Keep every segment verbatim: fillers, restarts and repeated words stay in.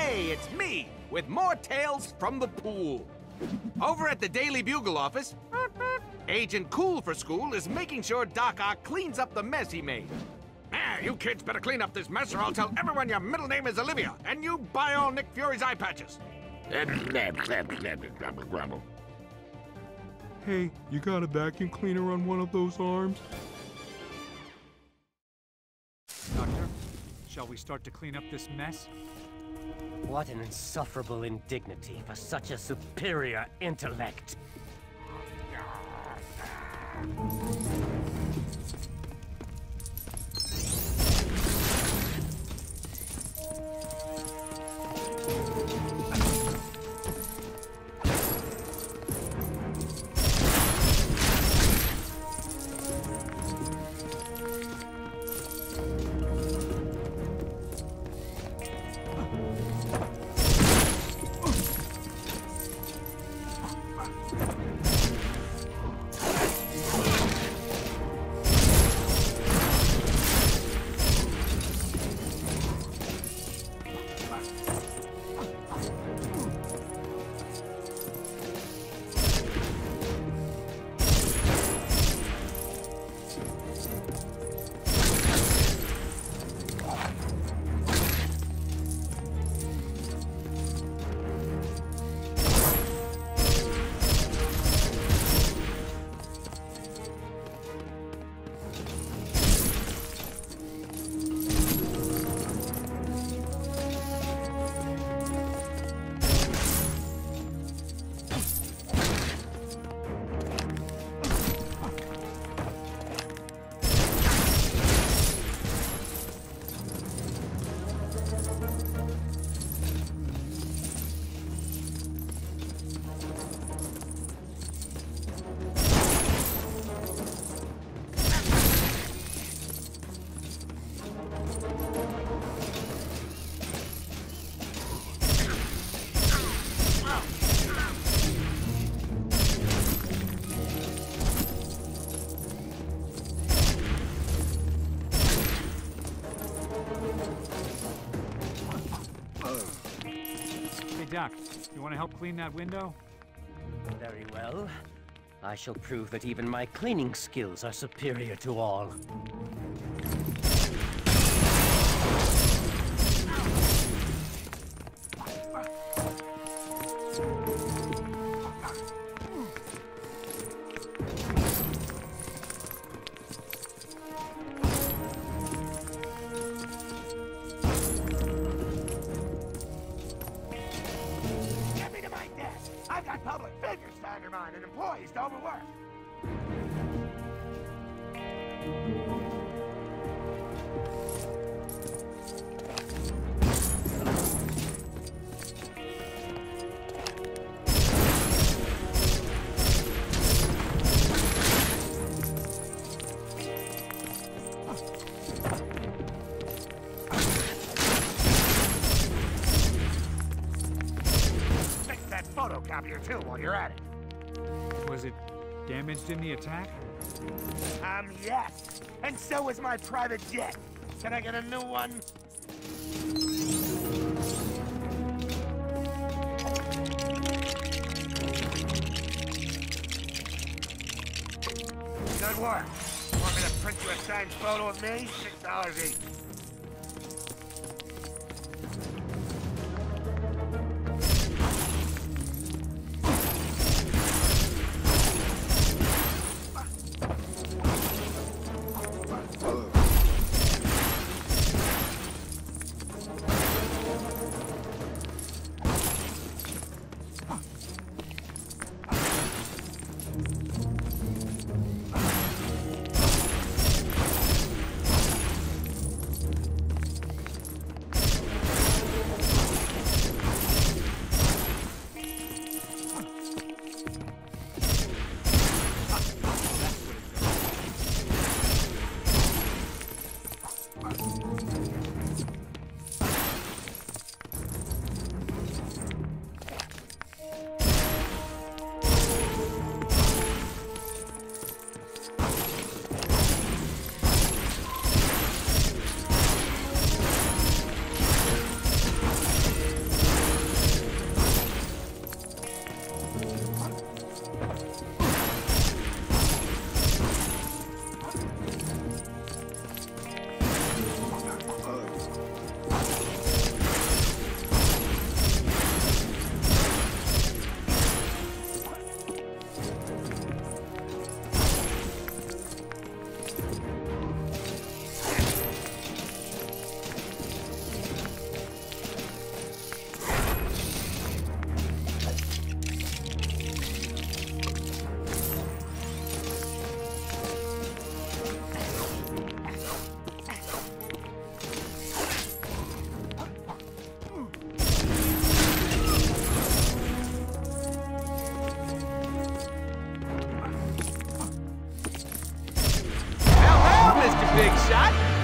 Hey, it's me, with more tales from the pool. Over at the Daily Bugle office, Agent Cool for School is making sure Doc Ock cleans up the mess he made. Ah, you kids better clean up this mess or I'll tell everyone your middle name is Olivia, and you buy all Nick Fury's eye patches. Hey, you got a vacuum cleaner on one of those arms? Doctor, shall we start to clean up this mess? What an insufferable indignity for such a superior intellect. Doc, you want to help clean that window? Very well. I shall prove that even my cleaning skills are superior to all. I've got public figures to undermine and employees to overwork. Photocopier too while you're at it. Was it damaged in the attack? Um, yes. And so was my private jet. Can I get a new one? Good work. Want me to print you a signed photo of me? Six dollars each.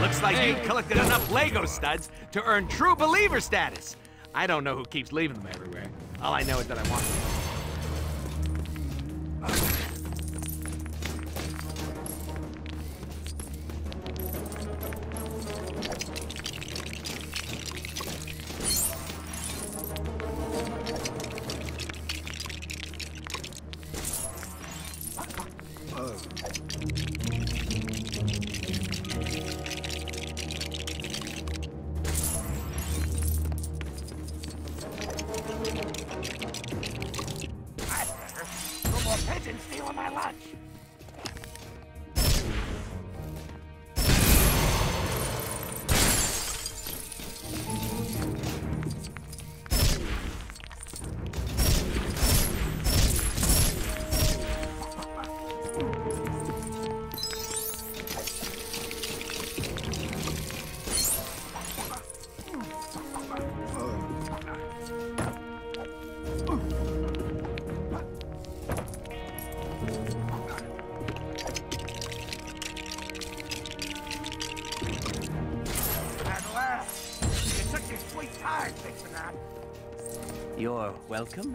Looks like you've collected enough Lego studs to earn true believer status. I don't know who keeps leaving them everywhere. All I know is that I want them. Pigeon stealing my lunch! You're welcome.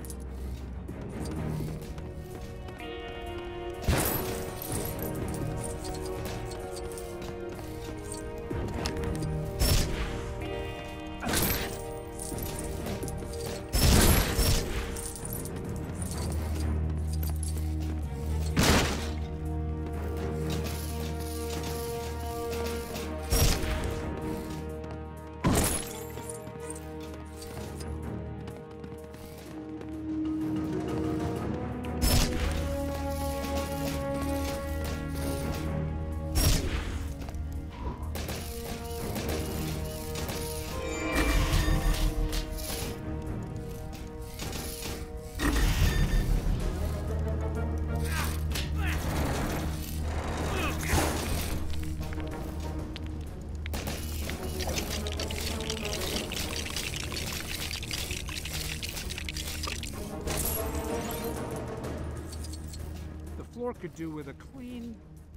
Floor could do with a clean...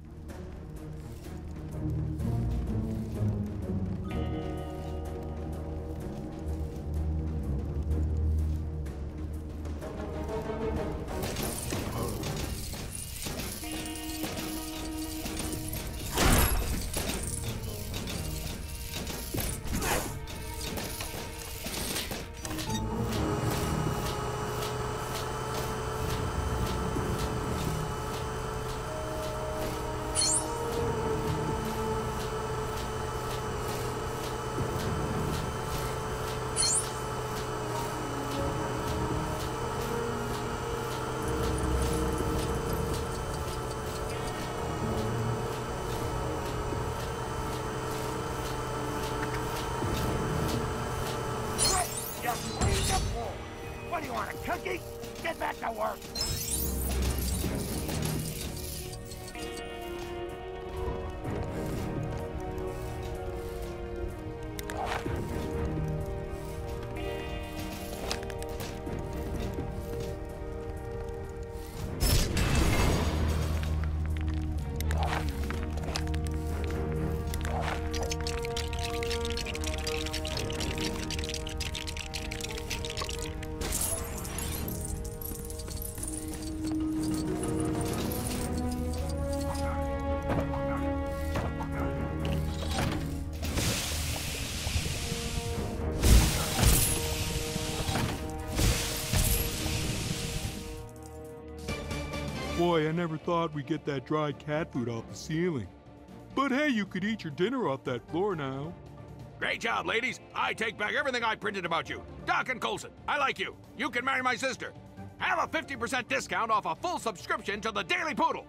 What do you want, a cookie? Get back to work! Boy, I never thought we'd get that dry cat food off the ceiling. But hey, you could eat your dinner off that floor now. Great job, ladies. I take back everything I printed about you. Doc and Coulson, I like you. You can marry my sister. Have a fifty percent discount off a full subscription to the Daily Poodle.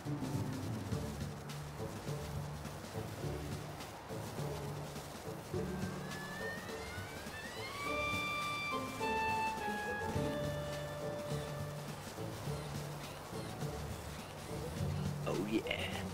Oh yeah.